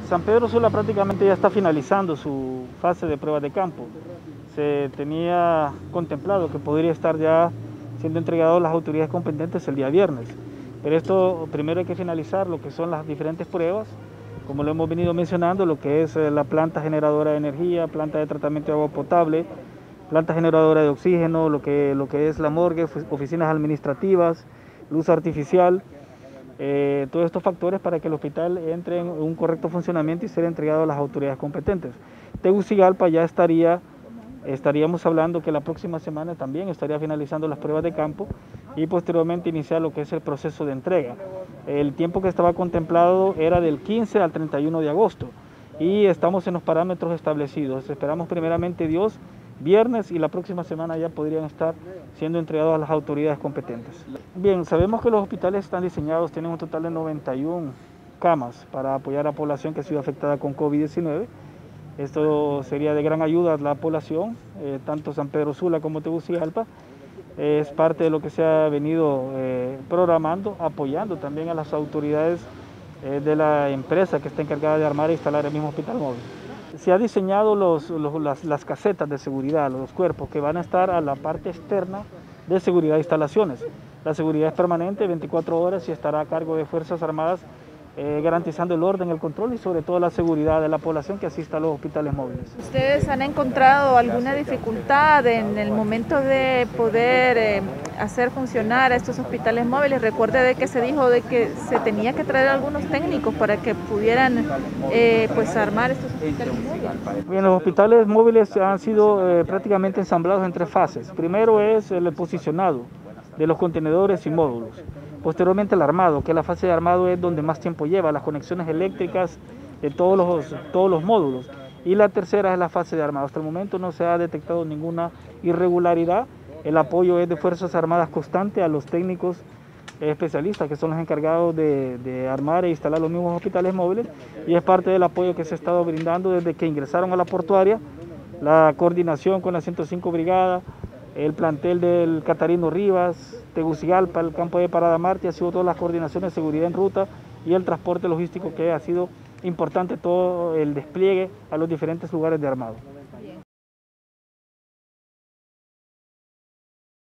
San Pedro Sula prácticamente ya está finalizando su fase de pruebas de campo. Se tenía contemplado que podría estar ya siendo entregado a las autoridades competentes el día viernes. Pero esto primero hay que finalizar lo que son las diferentes pruebas, como lo hemos venido mencionando, lo que es la planta generadora de energía, planta de tratamiento de agua potable, planta generadora de oxígeno, lo que es la morgue, oficinas administrativas, luz artificial, todos estos factores para que el hospital entre en un correcto funcionamiento y sea entregado a las autoridades competentes. Tegucigalpa ya estaríamos hablando que la próxima semana también estaría finalizando las pruebas de campo y posteriormente iniciar lo que es el proceso de entrega. El tiempo que estaba contemplado era del 15 al 31 de agosto y estamos en los parámetros establecidos. Esperamos primeramente Dios, viernes y la próxima semana ya podrían estar siendo entregados a las autoridades competentes. Bien, sabemos que los hospitales están diseñados, tienen un total de 91 camas para apoyar a la población que ha sido afectada con COVID-19. Esto sería de gran ayuda a la población, tanto San Pedro Sula como Tegucigalpa. Es parte de lo que se ha venido programando, apoyando también a las autoridades de la empresa que está encargada de armar e instalar el mismo hospital móvil. Se ha diseñado las casetas de seguridad, los cuerpos que van a estar a la parte externa de seguridad de instalaciones. La seguridad es permanente, 24 horas y estará a cargo de Fuerzas Armadas, garantizando el orden, el control y sobre todo la seguridad de la población que asista a los hospitales móviles. ¿Ustedes han encontrado alguna dificultad en el momento de poder hacer funcionar estos hospitales móviles? Recuerde de que se dijo de que se tenía que traer algunos técnicos para que pudieran pues armar estos hospitales móviles. Bien, los hospitales móviles han sido prácticamente ensamblados en 3 fases. Primero es el posicionado de los contenedores y módulos. Posteriormente el armado, que la fase de armado es donde más tiempo lleva, las conexiones eléctricas de todos los módulos. Y la tercera es la fase de armado. Hasta el momento no se ha detectado ninguna irregularidad. El apoyo es de Fuerzas Armadas constante a los técnicos especialistas que son los encargados de armar e instalar los mismos hospitales móviles y es parte del apoyo que se ha estado brindando desde que ingresaron a la portuaria, la coordinación con la 105 Brigada, el plantel del Catarino Rivas, Tegucigalpa, el campo de Parada Marte, ha sido todas las coordinaciones de seguridad en ruta y el transporte logístico que ha sido importante todo el despliegue a los diferentes lugares de armado.